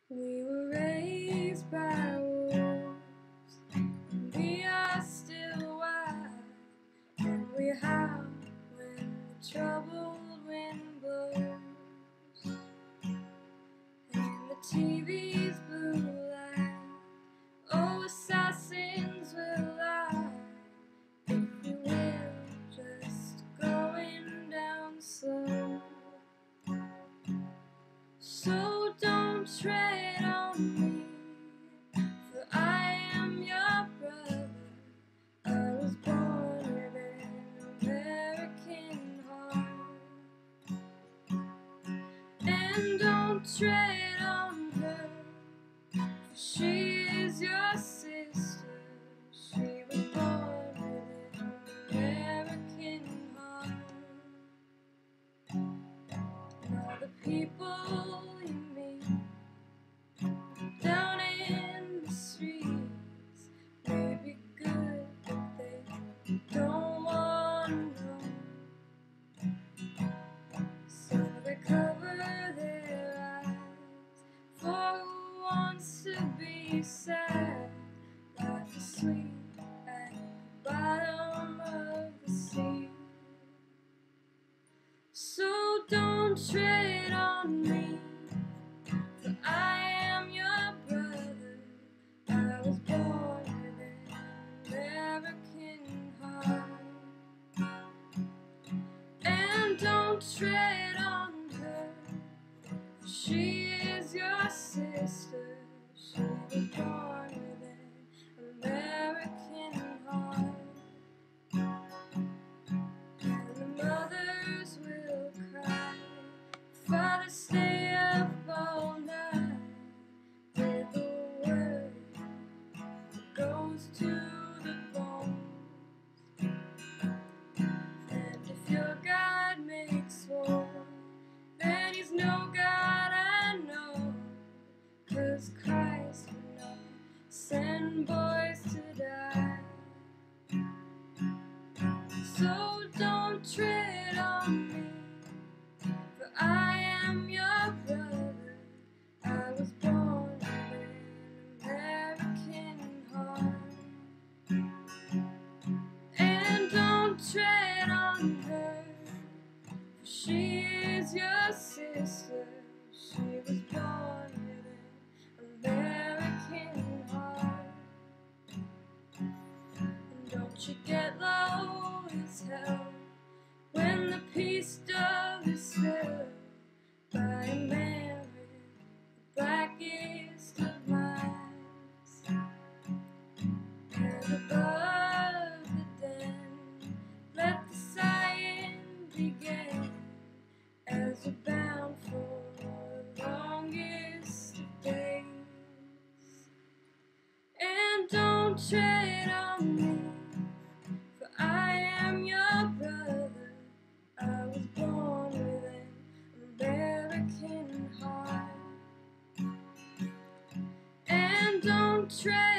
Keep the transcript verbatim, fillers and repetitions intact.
We were raised by wolves, and we are still wild, and we howl when the troubled wind blows, and the T V's blue light. Oh, assassins will lie, if we will, just going down slow. So don't tread on me, for I am your brother. I was born with an American heart. And don't tread on her, for she is your sister. She was born with an American heart. And all the people you meet down in the streets may be good, but they don't want to know. So they cover their eyes, for who wants to be sad? Life is sweet at the bottom of the sea. So don't tread on me, for I am your brother. I was born with an American heart. And don't tread on her, for she is your sister. She was born with an American heart. And the mothers will cry, Father, stay up all night, with the word that goes to the bone. And if your God makes war, then he's no God I know, 'cause Christ will not send boys to die. So don't tread on me, for I am your brother. I was born with an American heart. And don't tread on her, for she is your sister. She was born with an American heart. And don't you get low as hell when the peace dove is filled by a man with the blackest of minds. And above the den, let the sighing begin, as we're bound for the longest of days. And don't tread on me, for I am your brother. I was born with an American heart. And don't tread